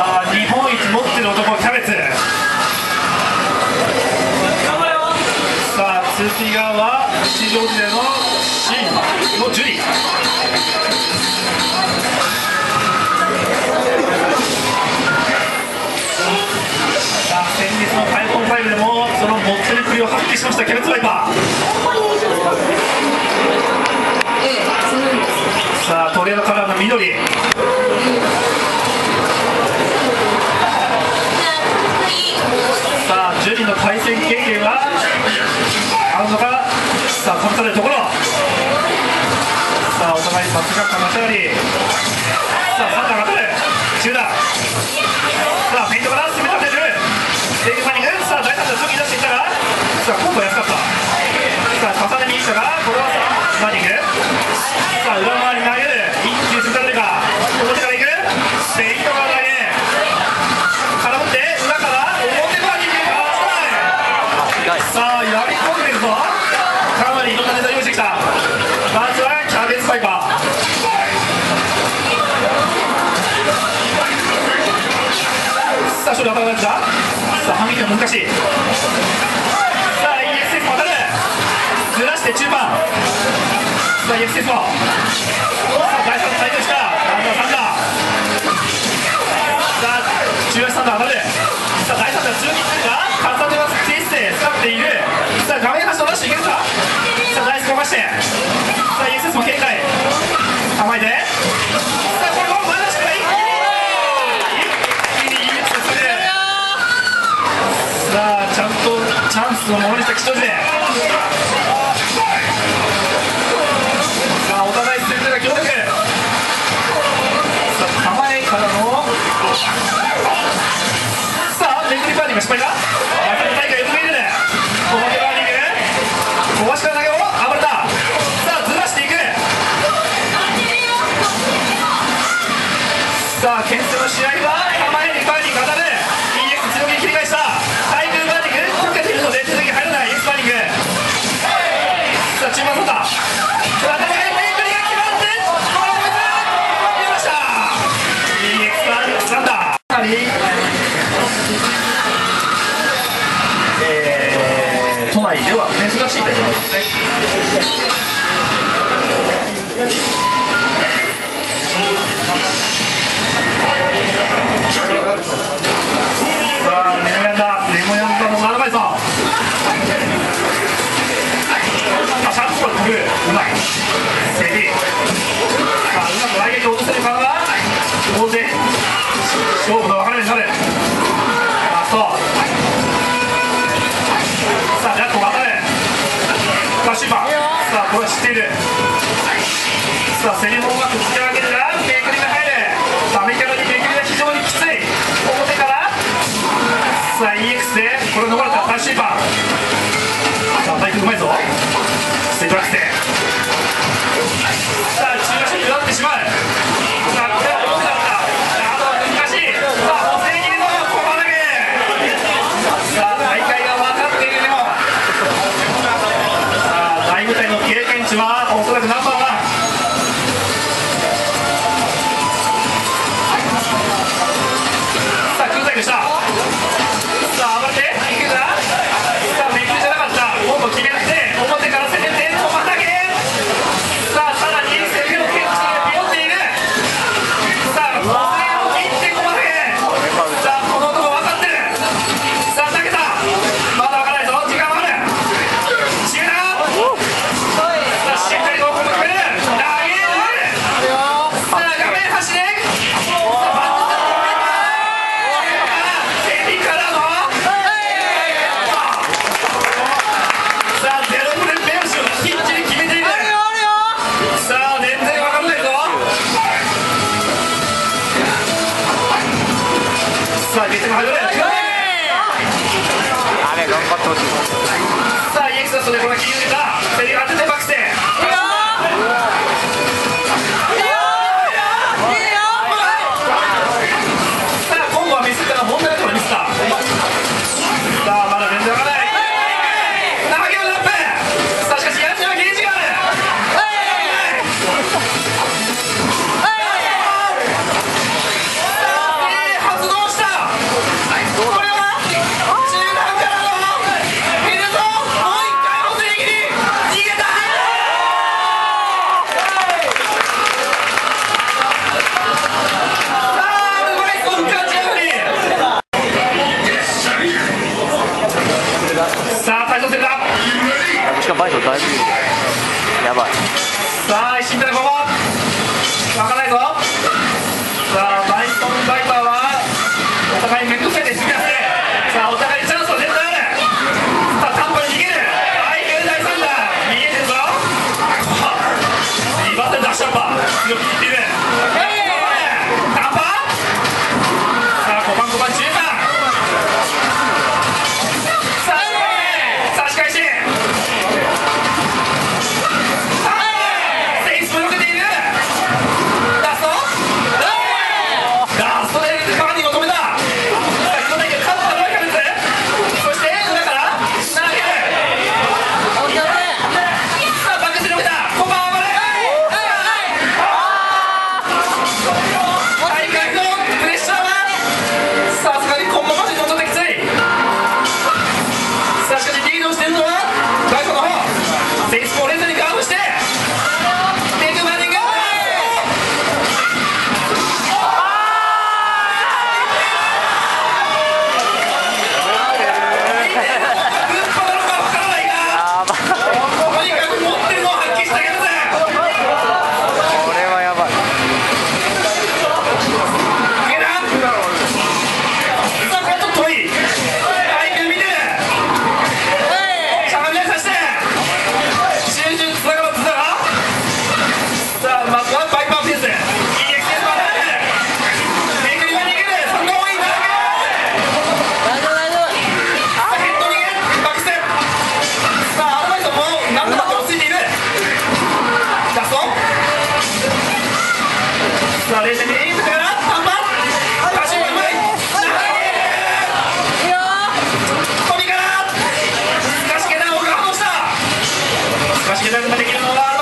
さあ日本一持ってる男キャベツ。さあ次側は市場時代のシンのジュリ。さあ先日の5on5でもその持ってる振りを発揮しましたキャベツワイパー。さあトレードカラーの緑。さあジュリの対戦経験はあるのか。さあ試されるところ。さあお互いさすがかまし上がり。さあ3段当たる中段。さあフェイントから攻め立てるレイグパニング。さあ第3弾チョキ出していったが、さあ今度は安かった。さあ重ねにいったがこれはさあパニング。さあ裏回り投げる一気に進められるか。表からいくフェイントから投げ絡むって裏から表パニングがさあやり込んでるぞ。かなりいろんなネタ用意してきた。まずはキャベツワイパー。さあ処理当たらないんだ。さあ反撃は難しい。さあ EXS も当たる。ずらして中盤。さあ EXS もさあ第3の対応したランダー3打。さあ中足3打当たる。さあ第3打中にいってるが重ねますテイスで使っている。さあ画面端の出していけるか。さあダイス動かして。さあ EXS も警戒構えて。さあこれもまだしくない。一気に優越する。さあちゃんとチャンスをものにした吉祥寺。さあお互い先手が強力。さあ構えからのさあレングリパーニングが失敗だ。中野大会よく見えるね。表パーニング小足から投げを暴れた。さあずらしていく。さあ牽制の試合は構えにパーニング当たる。 EX 強気に切り返した。対空パーニングかけているので手先入らない EX パーニング。さあ中盤そうだ。さあ戦いメイクリが決まってこれを見ました。 EX パーニング3だ。かなり都内では珍しいと思いますね。さあレモヤンダの7枚さん。シャンプー飛ぶうまいセリ。さあうまく来撃を落とせるからは当然勝負の分かれ目になる。ラスト。さあジャックを当たる。さあシューパー。さあこれは知っている。さあセリもうまく突き上げるがめくりが入る。ダメキャラにめくりが非常にきつい。表からさあ EX でこれを逃れたタッシーパー。さあ体育うまいぞ。ステイトラックスでさあ中足になってしまう。さあこれは表だった。あとは難しい。さあ補正切りのコマ投げ。さあ大会が分かっているでもさあ大舞台の経験値はおそらくナンバーワン。さあ空対でした。さあ暴れていくがさあめくりじゃなかった。今度決めて表から攻めてコマ投げ。さあさらに攻めの剣士がビヨっている。さあ補正を切ってコマ投げ。さあこの男分かってる。さあ投げた。まだ分からないぞ。時間はある。シューター。さあしっかりとここ決める。投げる。さあ画面端でさあ、ゲットが入る。あれ、頑張ってほしい。さあ、EX だとね、これ切り抜けた。セリが当ててバックステ。さあ、今度はミスったら問題なくミスった。さあ、まだ全然わからない。投げるラップ。さあ、しかし、やつにはゲージがある。発動。 しげダウンができるのは